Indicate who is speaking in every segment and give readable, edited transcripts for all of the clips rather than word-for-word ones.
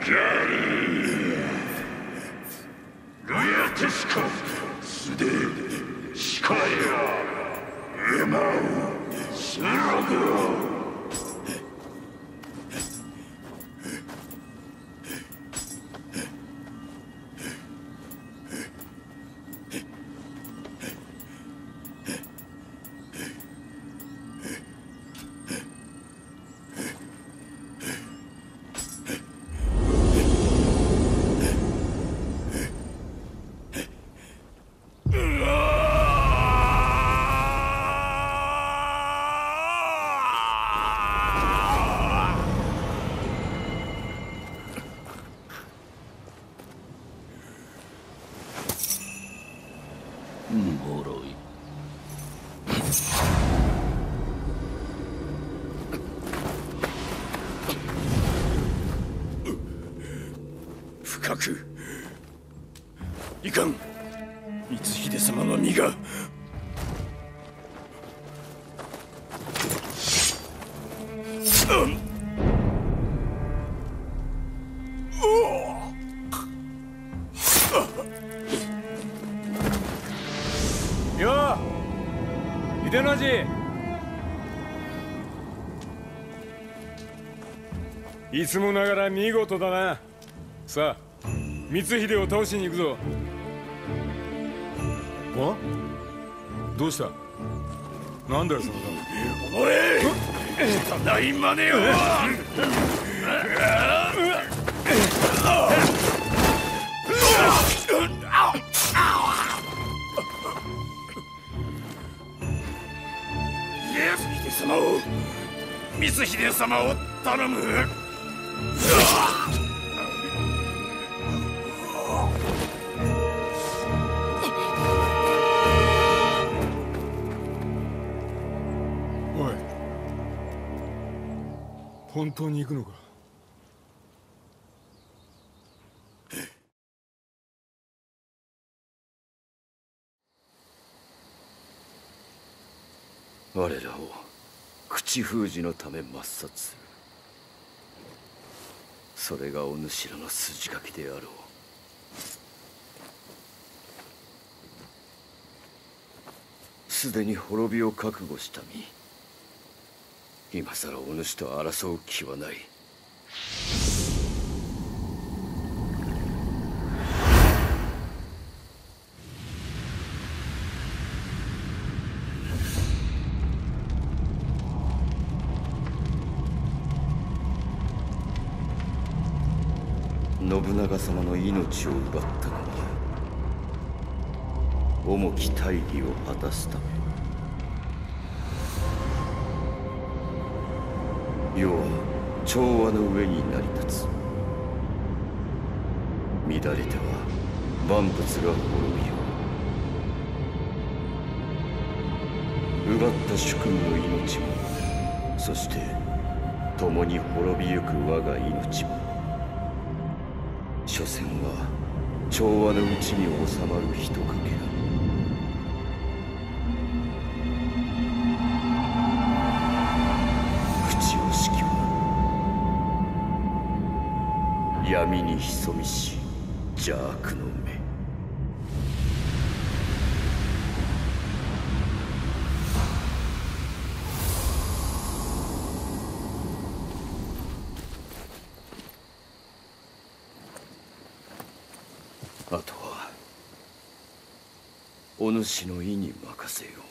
Speaker 1: 深くいかん。光秀様の身が。
Speaker 2: よう秀の字、いつもながら見事だな。さあ光秀を倒しに行くぞ。あ、どうした？なんだよその顔。
Speaker 1: おれ、汚い真似を。光秀様を頼む。
Speaker 2: おい、本当に行くのか？
Speaker 1: 我らを口封じのため抹殺する。それがお主らの筋書きであろう。すでに滅びを覚悟した身、今さらお主と争う気はない。信長様の命を奪ったのは重き大義を果たすため。世は調和の上に成り立つ。乱れては万物が滅びよう。奪った主君の命も、そして共に滅びゆく我が命も、所詮は調和のうちに収まるひとかけだ。口をしきは闇に潜みし邪悪の目。あとはお主の意に任せよう。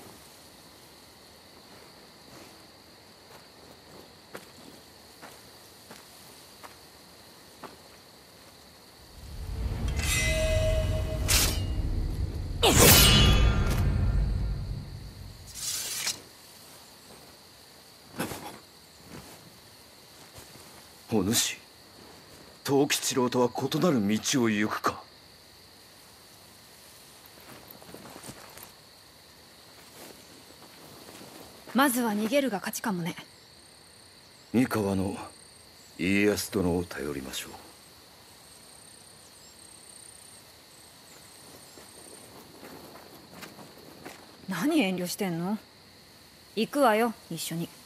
Speaker 1: お主、藤吉郎とは異なる道を行くか。
Speaker 3: まずは逃げるが勝ちかもね。
Speaker 1: 三河の家康殿を頼りましょ
Speaker 3: う。何遠慮してんの？行くわよ、一緒に。